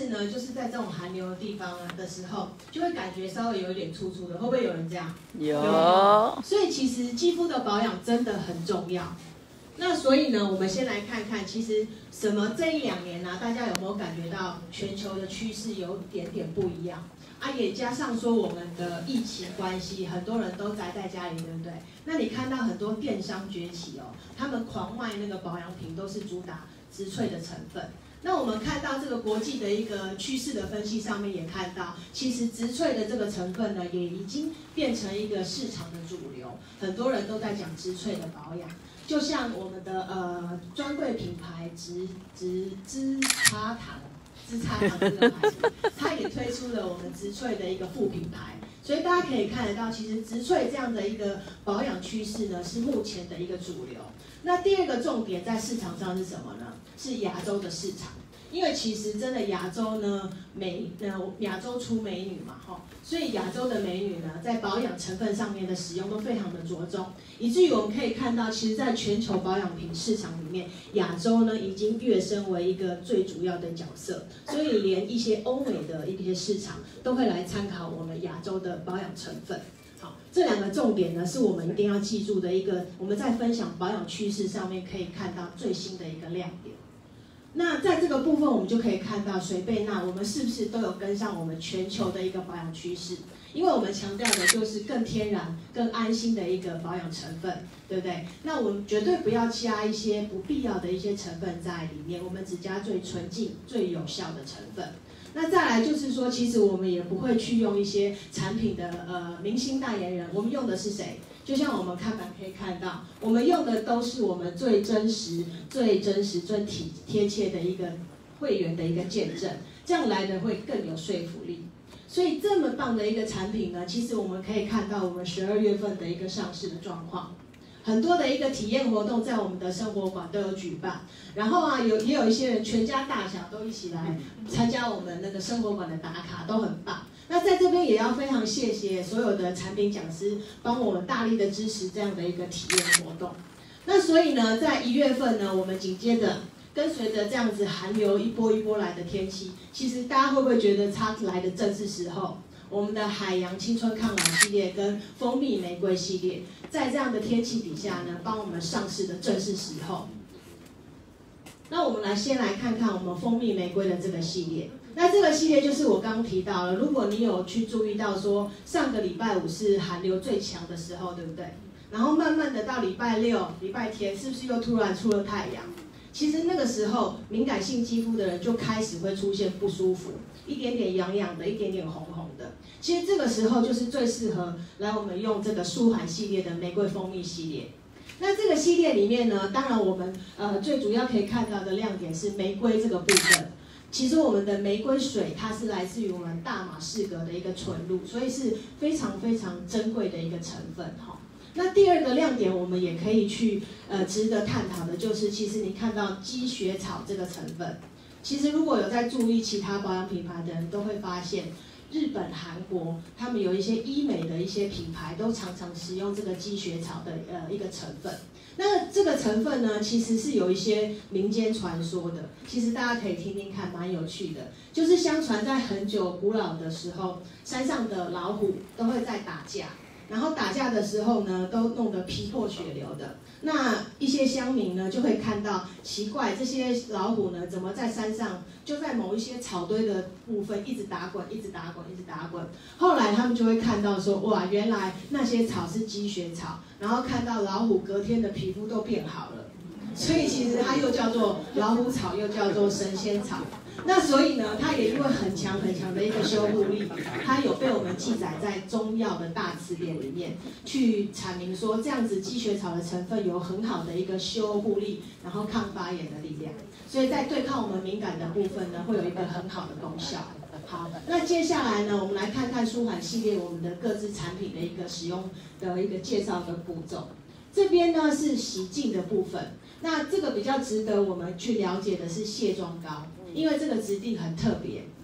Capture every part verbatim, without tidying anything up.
是呢，就是在这种寒流的地方啊的时候，就会感觉稍微有一点粗粗的，会不会有人这样？ 有。 所以其实肌肤的保养真的很重要。那所以呢，我们先来看看，其实什么这一两年啊，大家有没有感觉到全球的趋势有点点不一样啊？也加上说我们的疫情关系，很多人都宅在家里，对不对？那你看到很多电商崛起哦，他们狂卖那个保养品，都是主打植萃的成分。那我们看到这个国际的一个趋势的分析上面也看到，其实植萃的这个成分呢，也已经变成一个市场的主流，很多人都在讲植萃的保养。就像我们的呃专柜品牌植植芝茶糖，芝茶糖这个牌子，它也推出了我们植萃的一个副品牌，所以大家可以看得到，其实植萃这样的一个保养趋势呢，是目前的一个主流。那第二个重点在市场上是什么呢？是亚洲的市场。因为其实真的亚洲呢，美呃亚洲出美女嘛，哈，所以亚洲的美女呢，在保养成分上面的使用都非常的着重，以至于我们可以看到，其实，在全球保养品市场里面，亚洲呢已经跃升为一个最主要的角色，所以连一些欧美的一些市场都会来参考我们亚洲的保养成分。好，这两个重点呢，是我们一定要记住的一个，我们在分享保养趋势上面可以看到最新的一个亮点。那在这个部分，我们就可以看到水贝娜，我们是不是都有跟上我们全球的一个保养趋势？因为我们强调的就是更天然、更安心的一个保养成分，对不对？那我们绝对不要加一些不必要的一些成分在里面，我们只加最纯净、最有效的成分。那再来就是说，其实我们也不会去用一些产品的呃明星代言人，我们用的是谁？就像我们看板可以看到，我们用的都是我们最真实、最真实、最体贴切的一个会员的一个见证，这样来的会更有说服力。所以这么棒的一个产品呢，其实我们可以看到我们十二月份的一个上市的状况。很多的一个体验活动在我们的生活馆都有举办，然后啊有也有一些人全家大小都一起来参加我们那个生活馆的打卡，都很棒。那在这边也要非常谢谢所有的产品讲师帮我们大力的支持这样的一个体验活动。那所以呢，在一月份呢，我们紧接着跟随着这样子寒流一波一波来的天气，其实大家会不会觉得它来的正是时候？我们的海洋青春抗老系列跟蜂蜜玫瑰系列，在这样的天气底下呢，帮我们上市的正是时候。那我们来先来看看我们蜂蜜玫瑰的这个系列。那这个系列就是我刚刚提到了，如果你有去注意到说，上个礼拜五是寒流最强的时候，对不对？然后慢慢的到礼拜六、礼拜天，是不是又突然出了太阳？其实那个时候，敏感性肌肤的人就开始会出现不舒服，一点点痒痒的，一点点红红的。其实这个时候就是最适合来我们用这个舒缓系列的玫瑰蜂蜜系列。那这个系列里面呢，当然我们呃最主要可以看到的亮点是玫瑰这个部分。其实我们的玫瑰水它是来自于我们大马士革的一个纯露，所以是非常非常珍贵的一个成分哈。那第二个亮点，我们也可以去呃值得探讨的，就是其实你看到积雪草这个成分，其实如果有在注意其他保养品牌的人都会发现，日本、韩国他们有一些医美的一些品牌都常常使用这个积雪草的呃一个成分。那这个成分呢，其实是有一些民间传说的，其实大家可以听听看，蛮有趣的。就是相传在很久古老的时候，山上的老虎都会在打架。然后打架的时候呢，都弄得皮破血流的。那一些乡民呢，就会看到奇怪，这些老虎呢，怎么在山上，就在某一些草堆的部分一直打滚，一直打滚，一直打滚。后来他们就会看到说，哇，原来那些草是积雪草。然后看到老虎隔天的皮肤都变好了，所以其实它又叫做老虎草，又叫做神仙草。那所以呢，它也因为很强很强的一个修护力，它有被我们记载在中药的大词典里面，去阐明说这样子积雪草的成分有很好的一个修护力，然后抗发炎的力量，所以在对抗我们敏感的部分呢，会有一个很好的功效。好，那接下来呢，我们来看看舒缓系列我们的各自产品的一个使用的一个介绍的步骤。这边呢是洗净的部分，那这个比较值得我们去了解的是卸妆膏。因为这个质地很特别，它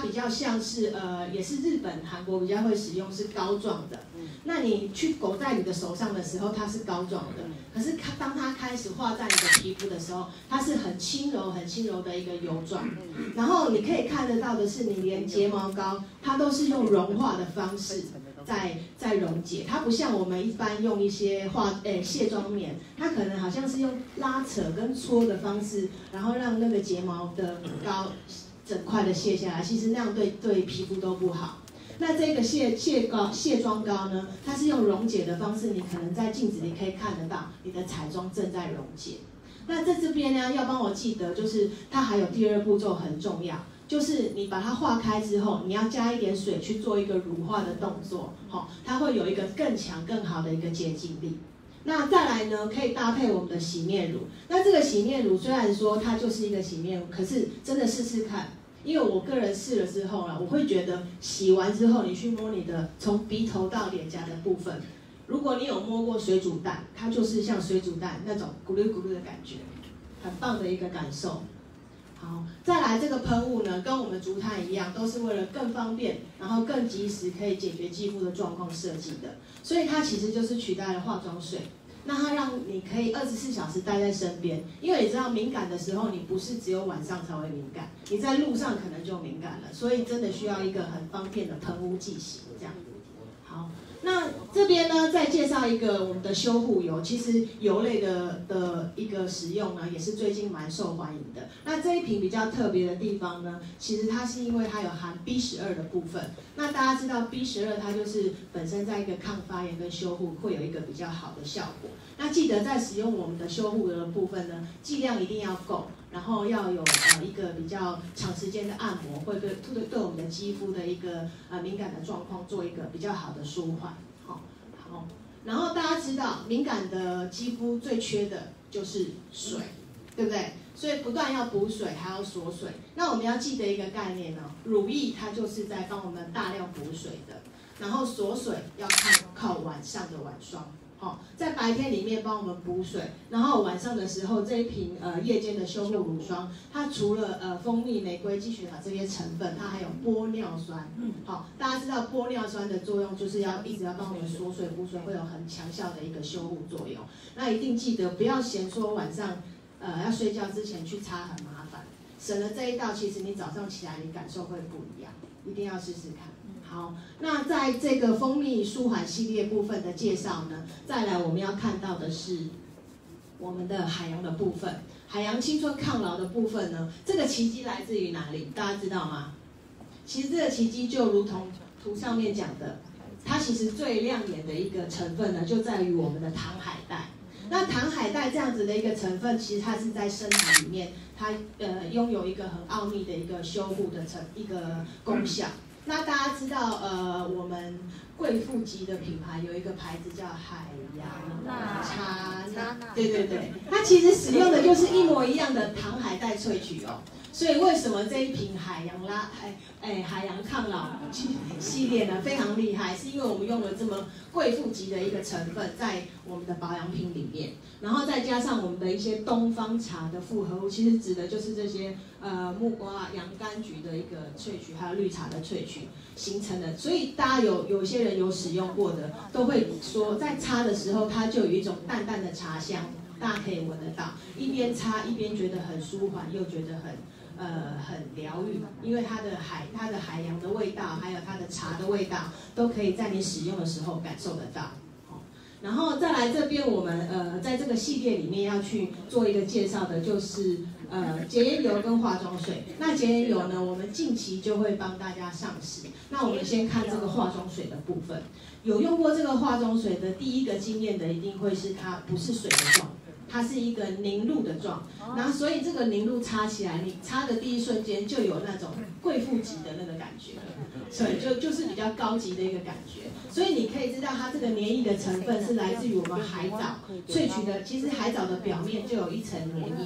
比较像是呃，也是日本、韩国比较会使用，是膏状的。那你去裹在你的手上的时候，它是膏状的。可是它当它开始画在你的皮肤的时候，它是很轻柔、很轻柔的一个油状。然后你可以看得到的是，你连睫毛膏它都是用融化的方式在在溶解，它不像我们一般用一些化诶卸妆棉，它可能好像是用拉扯跟搓的方式，然后让那个睫毛的膏整块的卸下来，其实那样对对皮肤都不好。那这个卸卸膏卸妆膏呢，它是用溶解的方式，你可能在镜子里可以看得到你的彩妆正在溶解。那在这边呢，要帮我记得，就是它还有第二步骤很重要，就是你把它化开之后，你要加一点水去做一个乳化的动作，好，它会有一个更强更好的一个洁净力。那再来呢，可以搭配我们的洗面乳。那这个洗面乳虽然说它就是一个洗面乳，可是真的试试看。因为我个人试了之后啦，我会觉得洗完之后，你去摸你的从鼻头到脸颊的部分，如果你有摸过水煮蛋，它就是像水煮蛋那种咕噜咕噜的感觉，很棒的一个感受。好，再来这个喷雾呢，跟我们竹炭一样，都是为了更方便，然后更及时可以解决肌肤的状况设计的，所以它其实就是取代了化妆水。那它让你可以二十四小时待在身边，因为你知道敏感的时候，你不是只有晚上才会敏感，你在路上可能就敏感了，所以真的需要一个很方便的喷雾剂型这样。好，那这边呢再介绍一个我们的修护油，其实油类的的一个使用呢，也是最近蛮受欢迎的。那这一瓶比较特别的地方呢，其实它是因为它有含 B 十二 的部分。那大家知道 B 十二 它就是本身在一个抗发炎跟修护会有一个比较好的效果。那记得在使用我们的修护油的部分呢，剂量一定要够，然后要有呃一个比较长时间的按摩，会对对对我们的肌肤的一个呃敏感的状况做一个比较好的舒缓。好，好，然后大家知道敏感的肌肤最缺的就是水，对不对？所以不断要补水，还要锁水。那我们要记得一个概念呢，乳液它就是在帮我们大量补水的，然后锁水要看靠晚上的晚霜。好，在白天里面帮我们补水，然后晚上的时候这一瓶呃夜间的修护乳霜，它除了呃蜂蜜、玫瑰、积雪草这些成分，它还有玻尿酸。好，大家知道玻尿酸的作用就是要一直要帮我们锁水补水，会有很强效的一个修护作用。那一定记得不要嫌说晚上呃要睡觉之前去擦很麻烦，省了这一道，其实你早上起来你感受会不一样，一定要试试看。好，那在这个蜂蜜舒缓系列部分的介绍呢，再来我们要看到的是我们的海洋的部分，海洋青春抗老的部分呢，这个奇迹来自于哪里？大家知道吗？其实这个奇迹就如同图上面讲的，它其实最亮眼的一个成分呢，就在于我们的糖海带。那糖海带这样子的一个成分，其实它是在生产里面，它呃拥有一个很奥秘的一个修护的成一个功效。那大家知道，呃，我们贵妇级的品牌有一个牌子叫海洋茶纳，对对对，它其实使用的就是一模一样的糖海带萃取哦。所以为什么这一瓶海洋拉海哎海洋抗老系列呢非常厉害？是因为我们用了这么贵妇级的一个成分在我们的保养品里面，然后再加上我们的一些东方茶的复合物，其实指的就是这些呃木瓜、洋甘菊的一个萃取，还有绿茶的萃取形成的。所以大家有有些人有使用过的，都会说在擦的时候，它就有一种淡淡的茶香，大家可以闻得到，一边擦一边觉得很舒缓，又觉得很。呃，很疗愈，因为它的海、它的海洋的味道，还有它的茶的味道，都可以在你使用的时候感受得到。哦，然后再来这边，我们呃在这个系列里面要去做一个介绍的，就是呃洁颜油跟化妆水。那洁颜油呢，我们近期就会帮大家上市。那我们先看这个化妆水的部分，有用过这个化妆水的第一个经验的，一定会是它不是水的状。它是一个凝露的状，然后所以这个凝露擦起来，你擦的第一瞬间就有那种贵妇级的那个感觉，所以就就是比较高级的一个感觉。所以你可以知道它这个粘液的成分是来自于我们海藻萃取的，其实海藻的表面就有一层粘液。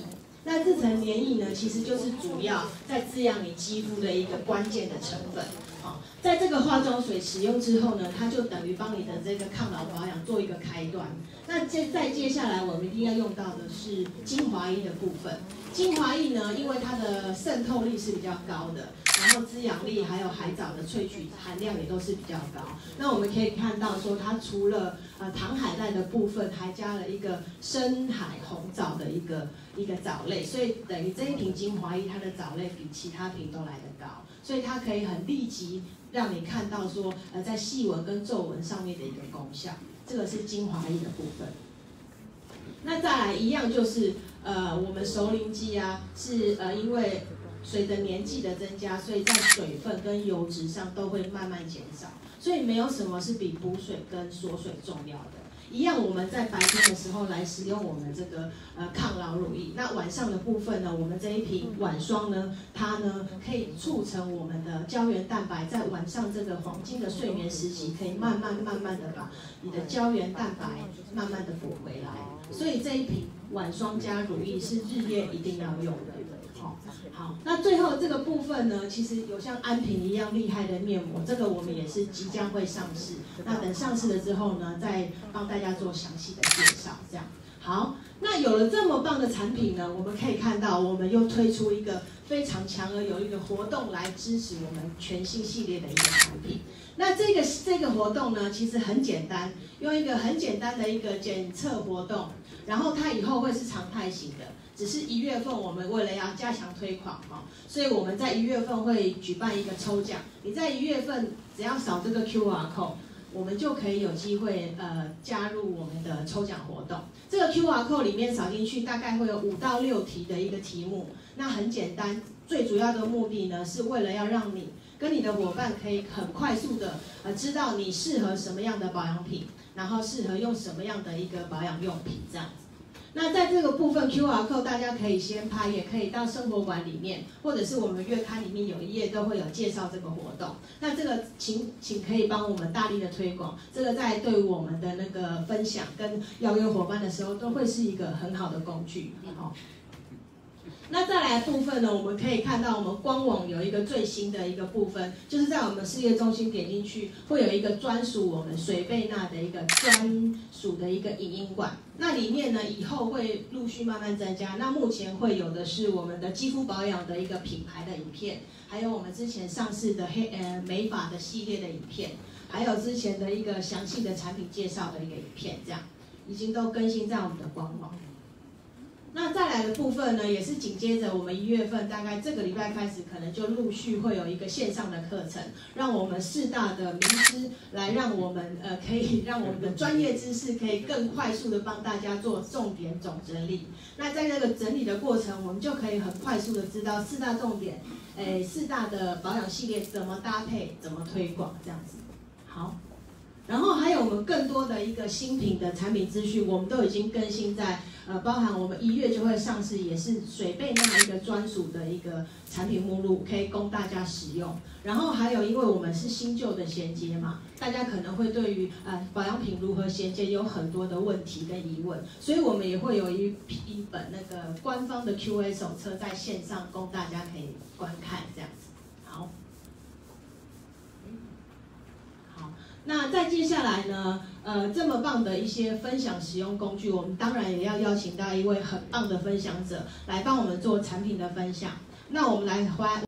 那这层黏液呢，其实就是主要在滋养你肌肤的一个关键的成分。好，在这个化妆水使用之后呢，它就等于帮你的这个抗老保养做一个开端。那接再接下来，我们一定要用到的是精华液的部分。精华液呢，因为它的渗透力是比较高的，然后滋养力还有海藻的萃取含量也都是比较高。那我们可以看到说，它除了呃糖海带的部分，还加了一个深海红藻的一个一个藻类，所以等于这一瓶精华液它的藻类比其他瓶都来得高，所以它可以很立即让你看到说，呃，在细纹跟皱纹上面的一个功效。这个是精华液的部分。那再来一样就是，呃，我们熟龄肌啊，是呃因为随着年纪的增加，所以在水分跟油脂上都会慢慢减少，所以没有什么是比补水跟锁水重要的。一样，我们在白天的时候来使用我们这个呃抗老乳液，那晚上的部分呢，我们这一瓶晚霜呢，它呢可以促成我们的胶原蛋白在晚上这个黄金的睡眠时期，可以慢慢慢慢的把你的胶原蛋白慢慢的补回来。所以这一瓶晚霜加乳液是日夜一定要用的。好，好，那最后这个部分呢，其实有像安瓶一样厉害的面膜，这个我们也是即将会上市。那等上市了之后呢，再帮大家做详细的介绍。这样，好，那有了这么棒的产品呢，我们可以看到，我们又推出一个非常强而有力的活动来支持我们全新系列的一个产品。那这个这个活动呢，其实很简单，用一个很简单的一个检测活动，然后它以后会是常态型的。只是一月份，我们为了要加强推广哈，所以我们在一月份会举办一个抽奖。你在一月份只要扫这个 Q R code， 我们就可以有机会呃加入我们的抽奖活动。这个 Q R code 里面扫进去，大概会有五到六题的一个题目。那很简单，最主要的目的呢，是为了要让你跟你的伙伴可以很快速的呃知道你适合什么样的保养品，然后适合用什么样的一个保养用品这样子。那在这个部分 Q R code 大家可以先拍，也可以到生活馆里面，或者是我们月刊里面有一页都会有介绍这个活动。那这个请请可以帮我们大力的推广，这个在对我们的那个分享跟邀约伙伴的时候，都会是一个很好的工具。好。那再来的部分呢，我们可以看到我们官网有一个最新的一个部分，就是在我们事业中心点进去，会有一个专属我们水贝娜的一个专属的一个影音馆。那里面呢，以后会陆续慢慢增加。那目前会有的是我们的肌肤保养的一个品牌的影片，还有我们之前上市的黑呃美发的系列的影片，还有之前的一个详细的产品介绍的一个影片，这样已经都更新在我们的官网。那再来的部分呢，也是紧接着我们一月份，大概这个礼拜开始，可能就陆续会有一个线上的课程，让我们四大的名师来让我们呃可以让我们的专业知识可以更快速的帮大家做重点总整理。那在这个整理的过程，我们就可以很快速的知道四大重点，诶四大的保养系列怎么搭配，怎么推广这样子。好。然后还有我们更多的一个新品的产品资讯，我们都已经更新在呃，包含我们一月就会上市，也是水贝娜一个专属的一个产品目录，可以供大家使用。然后还有，因为我们是新旧的衔接嘛，大家可能会对于呃保养品如何衔接有很多的问题跟疑问，所以我们也会有一一本那个官方的 Q A 手册在线上供大家可以观看，这样子。好。那再接下来呢，呃，这么棒的一些分享使用工具，我们当然也要邀请到一位很棒的分享者来帮我们做产品的分享。那我们来欢。